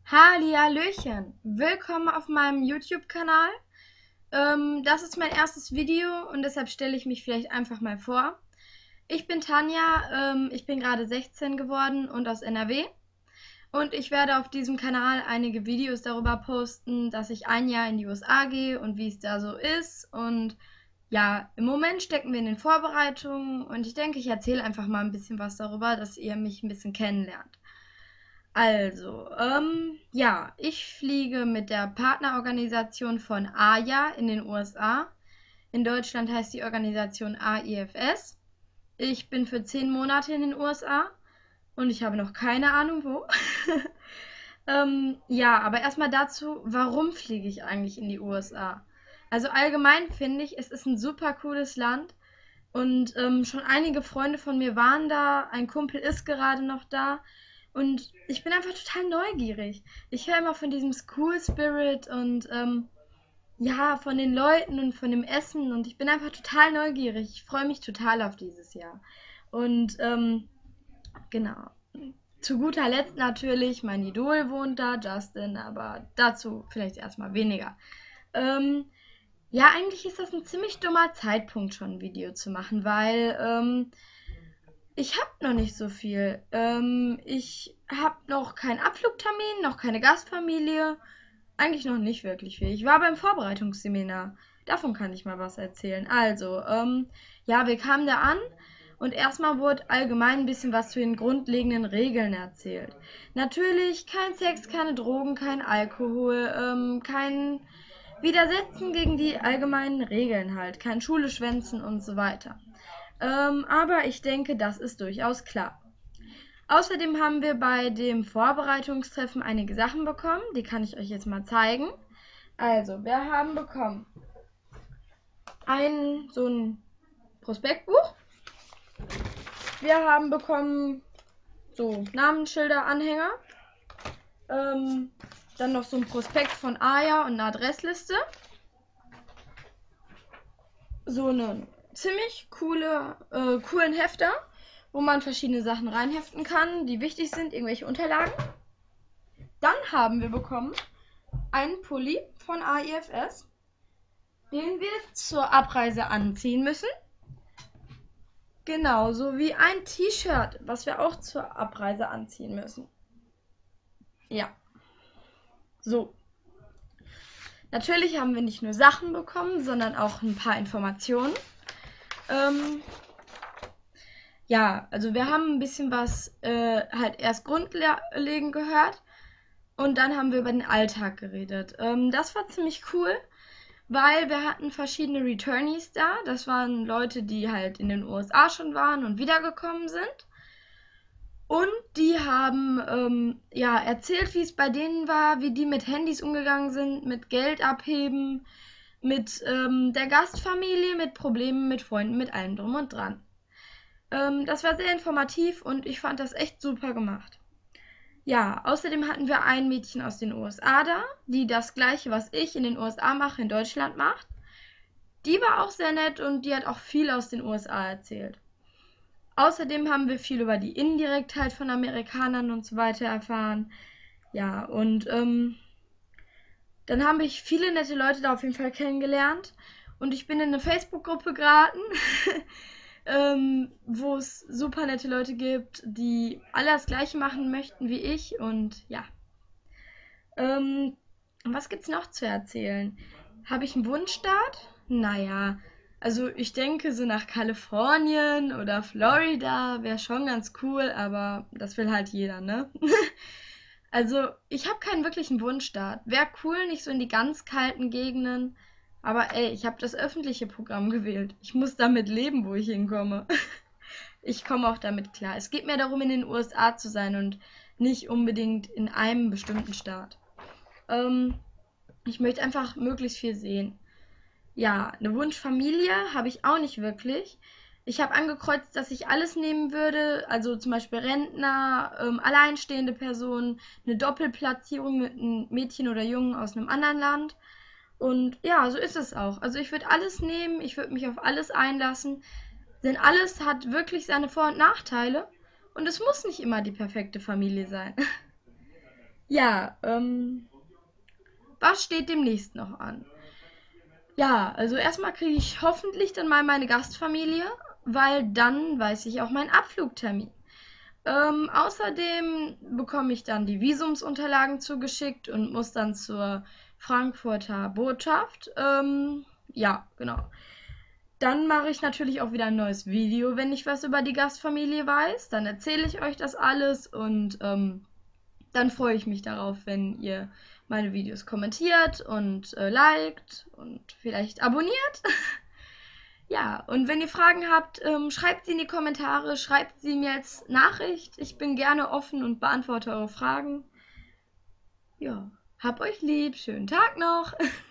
Hallihallöchen, willkommen auf meinem YouTube-Kanal. Das ist mein erstes Video und deshalb stelle ich mich vielleicht einfach mal vor. Ich bin Tanja, ich bin gerade 16 geworden und aus NRW. Und ich werde auf diesem Kanal einige Videos darüber posten, dass ich ein Jahr in die USA gehe und wie es da so ist. Und ja, im Moment stecken wir in den Vorbereitungen und ich denke, ich erzähle einfach mal ein bisschen was darüber, dass ihr mich ein bisschen kennenlernt. Also, ja, ich fliege mit der Partnerorganisation von AJA in den USA. In Deutschland heißt die Organisation AIFS. Ich bin für 10 Monate in den USA und ich habe noch keine Ahnung wo. Ja, aber erstmal dazu, warum fliege ich eigentlich in die USA? Also allgemein finde ich, es ist ein super cooles Land und schon einige Freunde von mir waren da, ein Kumpel ist gerade noch da und ich bin einfach total neugierig. Ich höre immer von diesem School Spirit und ja, von den Leuten und von dem Essen und ich bin einfach total neugierig. Ich freue mich total auf dieses Jahr. Und genau. Zu guter Letzt natürlich, mein Idol wohnt da, Justin, aber dazu vielleicht erstmal weniger. Ähm, ja, eigentlich ist das ein ziemlich dummer Zeitpunkt, schon ein Video zu machen, weil ich habe noch nicht so viel. Ich habe noch keinen Abflugtermin, noch keine Gastfamilie. Eigentlich noch nicht wirklich viel. Ich war beim Vorbereitungsseminar. Davon kann ich mal was erzählen. Also, ja, wir kamen da an und erstmal wurde allgemein ein bisschen was zu den grundlegenden Regeln erzählt. Natürlich kein Sex, keine Drogen, kein Alkohol, kein Widersetzen gegen die allgemeinen Regeln halt, kein Schule schwänzen und so weiter. Aber ich denke, das ist durchaus klar. Außerdem haben wir bei dem Vorbereitungstreffen einige Sachen bekommen, die kann ich euch jetzt mal zeigen. Also, wir haben bekommen so ein Prospektbuch. Wir haben bekommen so Namensschilder, Anhänger. Dann noch so ein Prospekt von AJA und eine Adressliste. So einen ziemlich coolen Hefter, wo man verschiedene Sachen reinheften kann, die wichtig sind, irgendwelche Unterlagen. Dann haben wir bekommen einen Pulli von AIFS, den wir zur Abreise anziehen müssen. Genauso wie ein T-Shirt, was wir auch zur Abreise anziehen müssen. Ja, so. Natürlich haben wir nicht nur Sachen bekommen, sondern auch ein paar Informationen. Ja, also wir haben ein bisschen was halt erst grundlegend gehört und dann haben wir über den Alltag geredet. Das war ziemlich cool, weil wir hatten verschiedene Returnees da. Das waren Leute, die halt in den USA schon waren und wiedergekommen sind. Und die haben ja erzählt, wie es bei denen war, wie die mit Handys umgegangen sind, mit Geld abheben, mit der Gastfamilie, mit Problemen, mit Freunden, mit allem drum und dran. Das war sehr informativ und ich fand das echt super gemacht. Ja, außerdem hatten wir ein Mädchen aus den USA da, die das gleiche, was ich in den USA mache, in Deutschland macht. Die war auch sehr nett und die hat auch viel aus den USA erzählt. Außerdem haben wir viel über die Indirektheit von Amerikanern und so weiter erfahren. Ja, und dann habe ich viele nette Leute da auf jeden Fall kennengelernt. Und ich bin in eine Facebook-Gruppe geraten, wo es super nette Leute gibt, die alle das Gleiche machen möchten wie ich. Und ja. Was gibt's noch zu erzählen? Habe ich einen Wunschstaat? Naja, also ich denke so nach Kalifornien oder Florida wäre schon ganz cool, aber das will halt jeder, ne? Also ich habe keinen wirklichen Wunschstaat. Wäre cool, nicht so in die ganz kalten Gegenden. Aber ey, ich habe das öffentliche Programm gewählt. Ich muss damit leben, wo ich hinkomme. Ich komme auch damit klar. Es geht mir darum, in den USA zu sein und nicht unbedingt in einem bestimmten Staat. Ich möchte einfach möglichst viel sehen. Ja, eine Wunschfamilie habe ich auch nicht wirklich. Ich habe angekreuzt, dass ich alles nehmen würde, also zum Beispiel Rentner, alleinstehende Personen, eine Doppelplatzierung mit einem Mädchen oder Jungen aus einem anderen Land. Und ja, so ist es auch. Also ich würde alles nehmen, ich würde mich auf alles einlassen, denn alles hat wirklich seine Vor- und Nachteile und es muss nicht immer die perfekte Familie sein. Ja, was steht demnächst noch an? Ja, also erstmal kriege ich hoffentlich dann mal meine Gastfamilie, weil dann weiß ich auch meinen Abflugtermin. Außerdem bekomme ich dann die Visumsunterlagen zugeschickt und muss dann zur Frankfurter Botschaft. Ja, genau. Dann mache ich natürlich auch wieder ein neues Video, wenn ich was über die Gastfamilie weiß. Dann erzähle ich euch das alles und dann freue ich mich darauf, wenn ihr meine Videos kommentiert und liked und vielleicht abonniert. Ja, und wenn ihr Fragen habt, schreibt sie in die Kommentare, schreibt sie mir als Nachricht. Ich bin gerne offen und beantworte eure Fragen. Ja, hab euch lieb, schönen Tag noch.